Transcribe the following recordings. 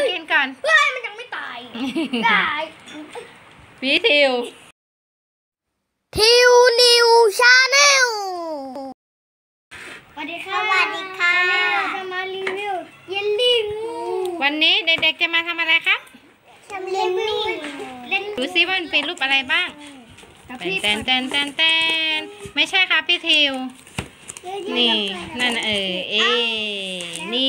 กินก่อนเพื่อให้มันยังไม่ตายได้พี่ทิวนิวชาแนลสวัสดีค่ะจะมารีวิวเยลลี่งูวันนี้เด็กๆจะมาทำอะไรครับเล่นดูซิว่ามันเป็นรูปอะไรบ้างแตนไม่ใช่ครับพี่ทิวนี่นั่นนี่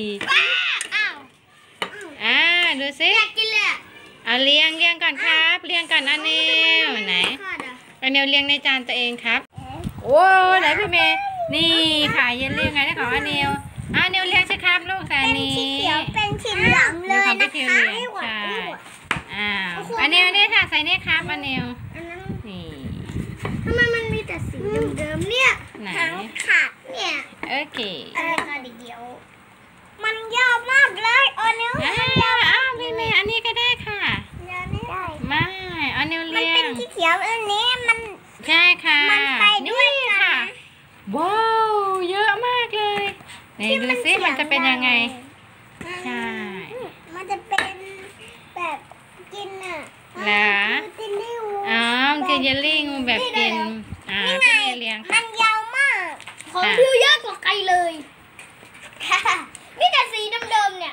ดูซิอยากกินเลยเอาเรียงก่อนครับเรียงก่อนอันเนวไหนอันเนวเรียงในจานตัวเองครับโอ้ไหนพี่เมย์นี่ค่ะเยลลี่ไงได้ของอันเนวเรียงใช่ครับลูกแต่นี้เป็นชิ้นเหลืองเลยนะคะใช่อันเนวนี่ค่ะใส่นี่ครับอันเนวนี่ทำไมมันมีแต่สีเดิมๆเนี่ยหางขาดเนี่ยโอเคเดี๋ยวมันยาวมากเลยอันนี้พี่เมย์อันนี้ก็ได้ค่ะไม่อันนี้เรียงมันเป็นสีเขียวอันนี้มันใช่ค่ะนี่ค่ะว้าวเยอะมากเลยไหนดูซิมันจะเป็นยังไงใช่มันจะเป็นแบบกินเหรอคือเยลลี่งูแบบกินพี่เมย์เรียงมันยาวมากของพิวเยอะกว่าไกลเลยนี่แต่สีเดิมๆเนี่ย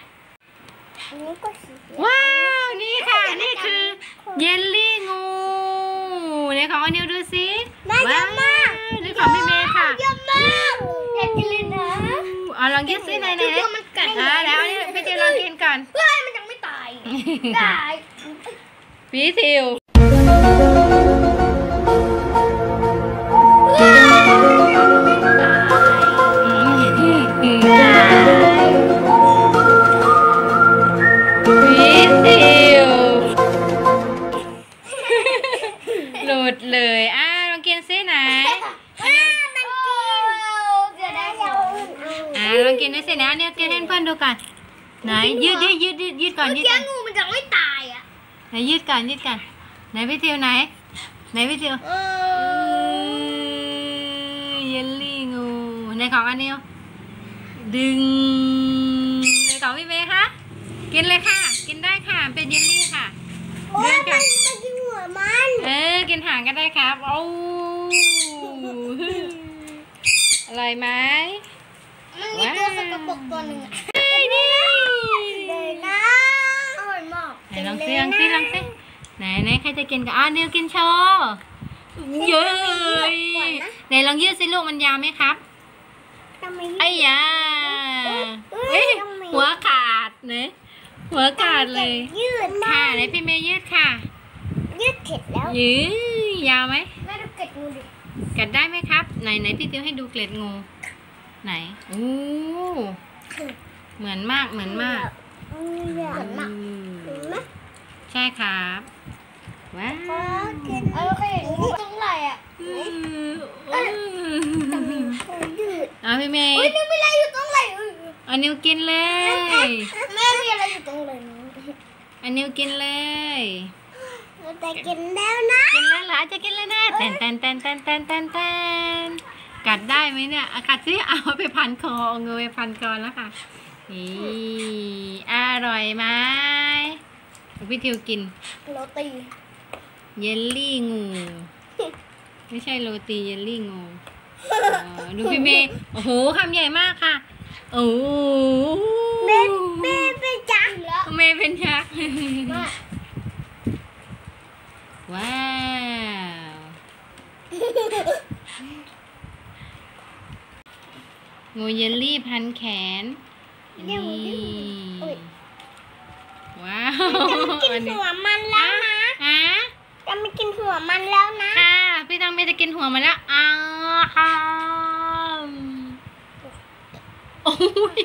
ว้าวนี่ค่ะนี่คือเยลลี่งูเนี่ยของอันนิวดูสิว้าวนี่ของพี่เมย์ค่ะเยอะมากอยากกินเลยนะลองกินสิไหนแล้วนี่พี่ทิวลองกินก่อนเพื่อให้มันยังไม่ตายได้พี่ทิวหลุดเลยลองกินซิไหนลองกินด้วยสินะเนี่ยกินให้เพื่อนดูก่อนไหนยืดก่อนงูมันยังไม่ตายไหนยืดก่อนไหนพี่ทิวไหนพี่ทิวเยลลี่งูในของอันนิวดึงในของพี่เมย์คะกินเลยค่ะกินได้ค่ะเป็นเยลลี่ค่ะดึงค่ะกินหัวมันกินหางก็ได้ครับโอ้อร่อยไหมมันมีตัวสกปรกตัวหนึ่งนี่เลยนะอร่อยมากไหนลองซิไหนใครจะกินกับนิวกินโชว์เยอะไหนลองยืดสิลูกมันยาวไหมครับไอ้ยาหัวขาดเนี่ยหัวขาดเลยยืดค่ะไหนพี่เมย์ยืดค่ะยืดเสร็จแล้วยาวไหมแม่ดูเกล็ดงูดิกัดได้ไหมครับไหนพี่ทิวให้ดูเกล็ดงูไหนเหมือนมากใช่ครับว้าวเคยเห็นงูตรงไหนพี่เมย์นิวมีอะไรอยู่ตรงไหนนิวกินเลยแม่มีอะไรอยู่ตรงไหนนิวกินเลยแต่กินแล้วนะกินแล้วเหรอจะกินแล้วนะแตนกัดได้ไหมเนี่ยกัดซิเอาไปพันคอเงยไปพันคอแล้วค่ะอร่อยไหมพี่ทิวกินโรตีเยลลี่งูไม่ใช่โรตีเยลลี่งูดูพี่เมย์โอ้โหคำใหญ่มากค่ะโอ้เมย์เป็นยักษ์แล้วเมย์เป็นยักษ์ว้าวงูเยลลี่พันแขนนี่ว้าวกินหัวมันแล้วนะจะไม่กินหัวมันแล้วนะค่ะพี่ตังเมย์จะกินหัวมันแล้วโอ้ย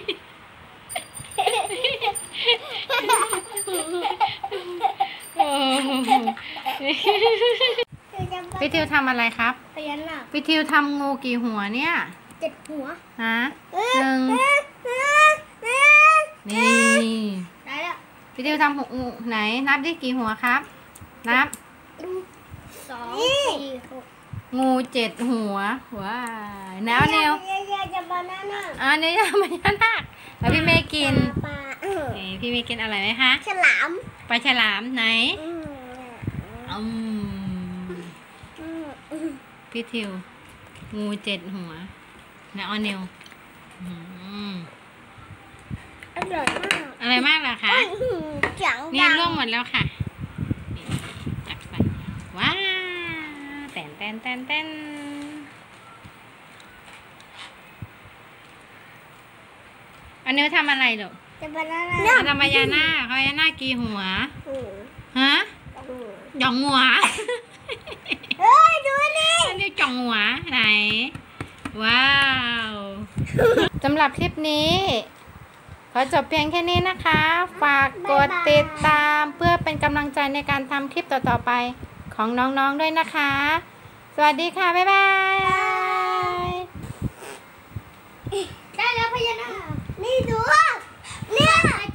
พี่ทิวทำอะไรครับพี่ทิวทำงูกี่หัวเนี่ย 7 หัว 1นี่ได้แล้วพี่ทิวทำงูไหนนับได้กี่หัวครับนับ 2 4 6 งู7 หัวว้าแนวจะบานาน่านี่บานาน่าแล้วพี่เมย์กินพี่มีกินอร่อยไหมคะฉลามปลาฉลามไหนพี่ทิวงู7 หัวนะออนิวอร่อยมากอะไรมากเหรอคะจังนี่ร่วงหมดแล้วค่ะจับใส่ว้าวแตนอันนี้ทำอะไรลูกจะเป็นอะไรทำพญานาคกี่หัวฮะจ่องหัวเฮ้ยดูนี่อันนี้จ่องหัวไหนว้าวสำหรับคลิปนี้ขอจบเพียงแค่นี้นะคะ ฝากกดติดตามเพื่อเป็นกำลังใจในการทำคลิปต่อๆไปของน้องๆด้วยนะคะ สวัสดีค่ะ บ๊ายบายได้แล้วพญานาคนี่ดูเนี่ย